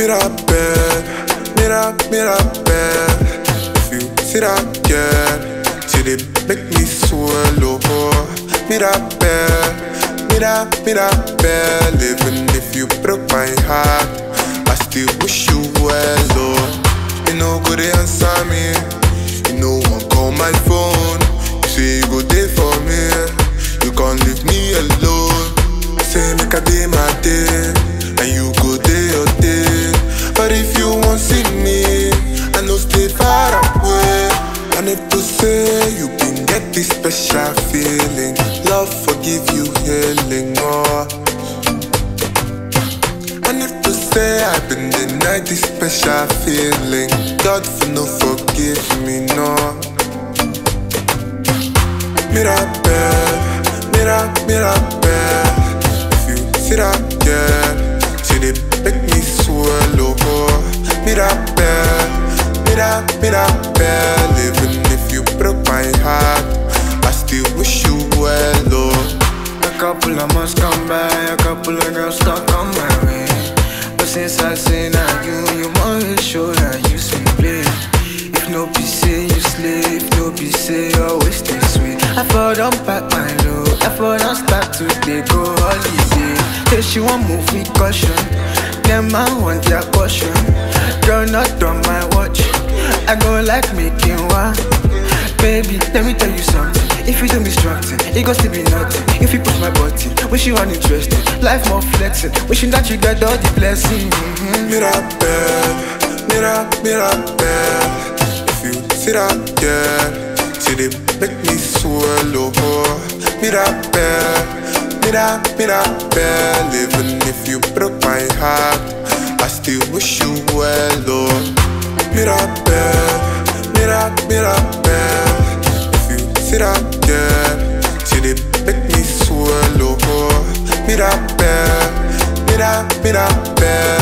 Mirabelle, Mirabelle. If you see that girl, she dey make me swallow. Mirabelle, Mirabelle. Even if you broke my heart, I still wish you well, oh. You know go dey answer me, you know won't call my phone. You say you go there for me, you can't leave me alone. Say make a day my day, and you go day your day. But if you won't see me, I know stay far away. And if to say you can get this special feeling, love forgive you healing, oh. And if to say I've been denied this special feeling, God for no forgive me, no. Mirabelle, Mirabelle. If you see that girl, she dey make me swallow. Mirabelle, Mirabelle. Even if you broke my heart, I still wish you well, oh. A couple of months come by, a couple of girls stuck on my way. But since I say now you must show that you sweet play. If no be say you slay, if no be say you always stay sweet. I fall down pack my load, I fall down start to dey go holiday. Say she want move with caution, them man want their caution. Girl not on my watch, I go like making one. Baby, let me tell you something. If you do me structure, it goes to be nothing. If you push my button, wish you uninterested. Life more flexing, wishing that you get all the blessings. Mirabelle, Mirabelle. If you see that girl, she dey make me swallow. Mirabelle, Mirabelle. Even if you broke my heart, I still wish you well, oh. Mirabelle, Mirabelle. If you see that girl, she dey make me swallow. Mirabelle, Mirabelle.